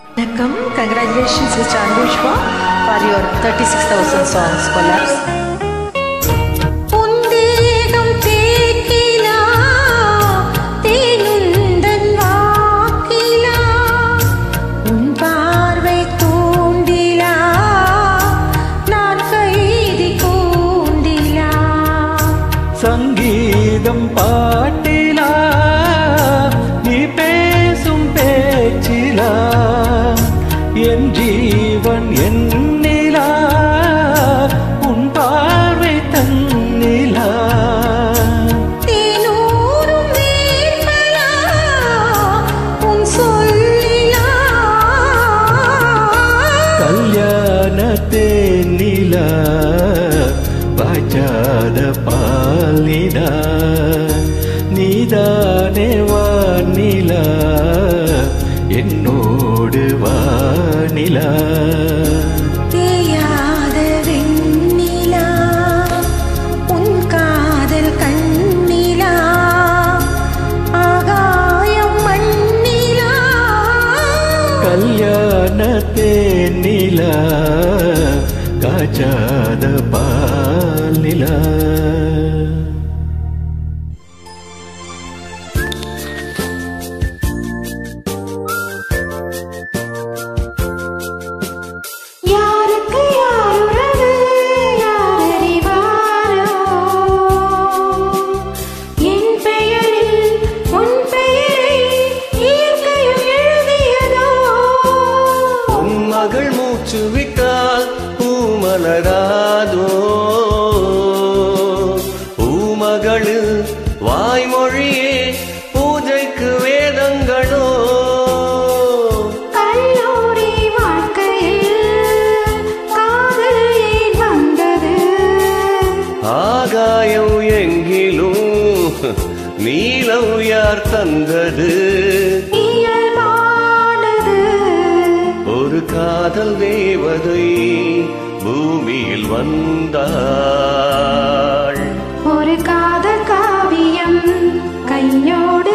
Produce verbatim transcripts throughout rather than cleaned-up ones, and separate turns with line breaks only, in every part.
Nakam, congratulations Mister Anushka for your thirty-six thousand songs collabs.
சங்கீதம் பாட்டிலா நீ பேசும் பேச்சிலா என் ஜீவன் என்னிலா உன் பார்வை தன்னிலா
தேனூரும் வேர்மலா உன் சொல்லிலா
கல்யாண தேனிலா பாஜாத பாலிடா நீதானே வானிலா என்னோடு வானிலா
தேயாத வெண்ணிலா உன் காதல் கண்ணிலா ஆகாயம் மண்ணிலா
கல்யாண தேனிலா காஜாத பாலிலா
யாருக்கு யாருறவு யாரறிவாரோ என் பெயரில் உன் பெயரை இயற்கையும் எழுதியதோ
உன் மகள் மூச்சு விட்டால் பூமலராதோ பூமகளு வாய்மொழியே பூஜைக்கு வேதங்களோ
கல்லூரி வாழ்க்கையில் காதல் ஏன் வந்தது
ஆகாயம் எங்கிலும் நீலம் யார் தந்தது
இயல்பானது
ஒரு காதல் தேவதை பூமியில் வந்தாள்
ஒரு காதல் காவியம் கையோடு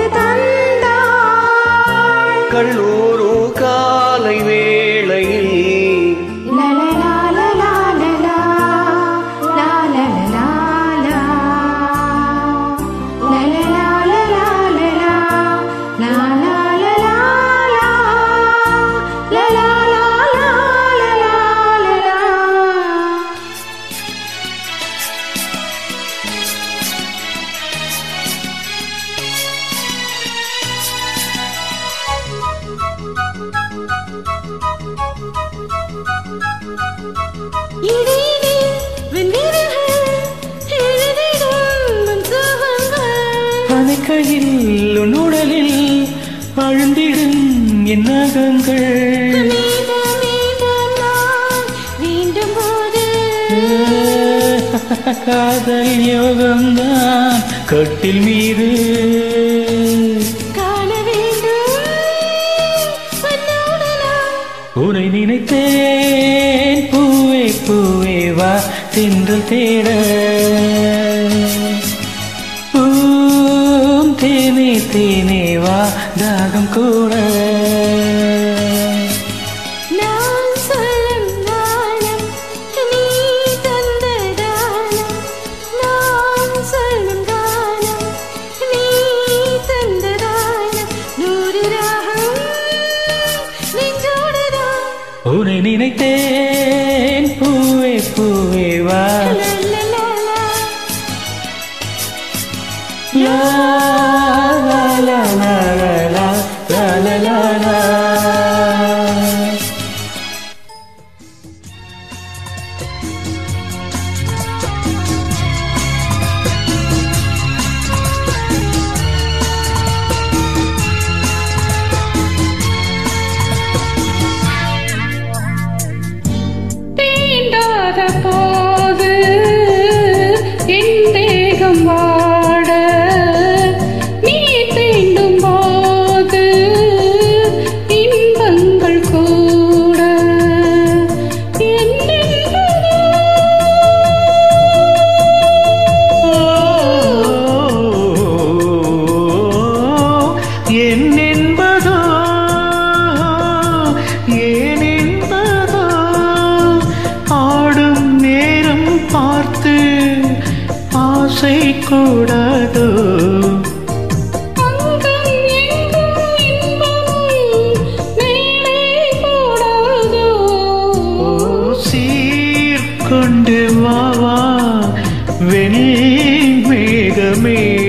தந்தாள்
கல்லூரு காலை வேளையில்
லலலாலலாலலா, லாலலலாலா, லலலாலலாலலா, லாலாலலாலா, லலாலாலலாலலா. இடையிலே வெண்ணிறகுகள் எழுதிடும் மன்சூகங்கள்.
அணைக்கையில் உன் உடலில் அழுந்திடும் என் நகங்கள்
மீதம் மீதம் நான் வேண்டும் போது
காதல் யோகம்தான் கட்டில் மீது
காண வேண்டும் உன்னோடு நான்.
உன்னை நினைத்தேன் பூவே பூவே வா தென்றல் தேட பூம் தேனே தேனே வா தாகம் கூட
நான் சொல்லும் காலம் நீ தந்த தானம். நான் சொல்லும் காலம் நீ தந்த தானம். நூறு ராகம் நெஞ்சோடுதான்.
உன்னை நினைத்தேன் பூவே பூவே வா
லலலாலா.
லா லா லா லா லா லா லா லா லா.
தீண்டாத போது
கூடாதோ கொண்டு வா வா வெண் மேகமே